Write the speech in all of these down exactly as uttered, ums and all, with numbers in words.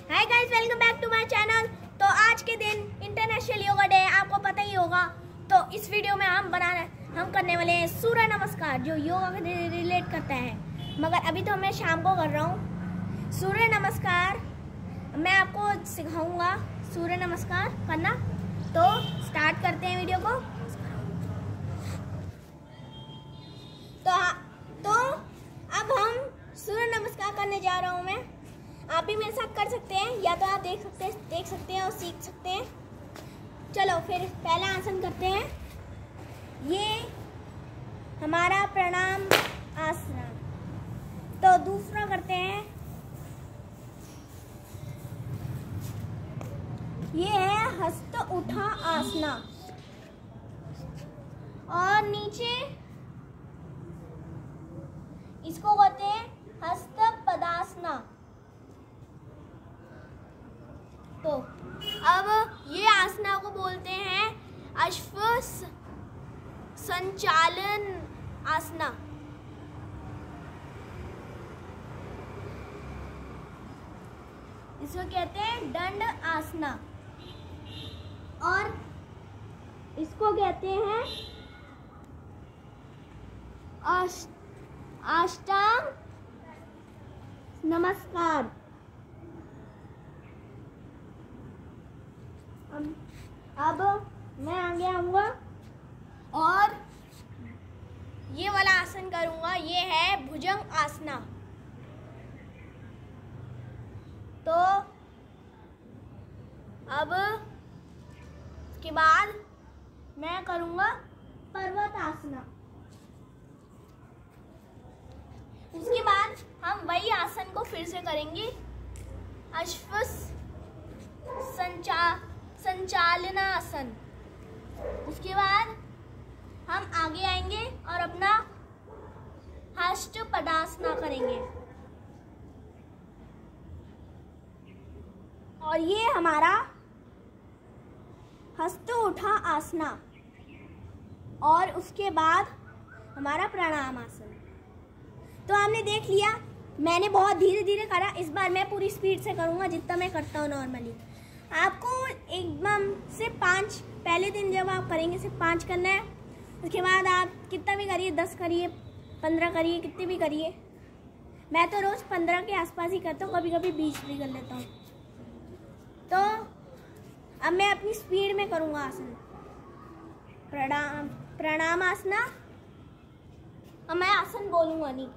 Hi guys, welcome back to my channel. तो आज के दिन इंटरनेशनल योगा डे है, आपको पता ही होगा। तो इस वीडियो में हम बना हम करने वाले हैं सूर्य नमस्कार, जो योगा से रिलेट करता है। मगर अभी तो मैं शाम को कर रहा हूँ सूर्य नमस्कार। मैं आपको सिखाऊंगा सूर्य नमस्कार करना। तो स्टार्ट करते हैं वीडियो को। तो तो अब हम सूर्य नमस्कार करने जा रहा हूँ मैं। आप भी मेरे साथ कर सकते हैं, या तो आप देख सकते हैं देख सकते हैं और सीख सकते हैं। चलो फिर पहला आसन करते हैं। ये हमारा प्रणाम आसन। तो दूसरा करते हैं, ये है हस्त उठा आसना। और नीचे इसको कहते हैं हस्त पदासना। तो अब ये आसना को बोलते हैं अश्व संचालन आसना। इसको कहते हैं दंड आसना। और इसको कहते हैं अष्टांग नमस्कार। अब मैं आगे आऊंगा और ये वाला आसन करूंगा। ये है भुजंग आसना। तो अब उसके बाद मैं करूंगा पर्वत आसना। उसके बाद हम वही आसन को फिर से करेंगे, अश्व संचा संचालनासन। उसके बाद हम आगे आएंगे और अपना हस्त पदासना करेंगे। और ये हमारा हस्त उठा आसना। और उसके बाद हमारा प्रणाम आसन। तो आपने देख लिया, मैंने बहुत धीरे धीरे करा। इस बार मैं पूरी स्पीड से करूँगा, जितना मैं करता हूँ नॉर्मली। आपको एकदम से पाँच, पहले दिन जब आप करेंगे सिर्फ पाँच करना है। उसके बाद आप कितना भी करिए, दस करिए, पंद्रह करिए, कितने भी करिए। मैं तो रोज़ पंद्रह के आसपास ही करता हूँ, कभी कभी बीस भी कर लेता हूँ। तो अब मैं अपनी स्पीड में करूँगा आसन। प्रणाम प्रणाम आसना। अब मैं आसन बोलूँगा नहीं।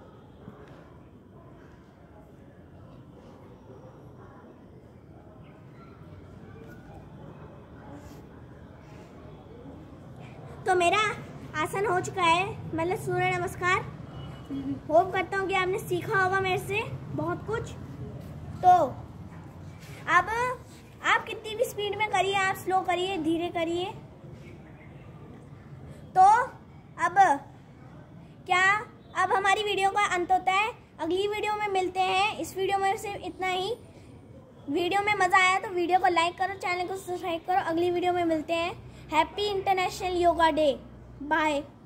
तो मेरा आसन हो चुका है, मतलब सूर्य नमस्कार। होप करता हूँ कि आपने सीखा होगा मेरे से बहुत कुछ। तो अब आप कितनी भी स्पीड में करिए, आप स्लो करिए, धीरे करिए। तो अब क्या अब हमारी वीडियो का अंत होता है। अगली वीडियो में मिलते हैं। इस वीडियो में सिर्फ इतना ही। वीडियो में मज़ा आया तो वीडियो को लाइक करो, चैनल को सब्सक्राइब करो। अगली वीडियो में मिलते हैं। Happy international yoga day. Bye.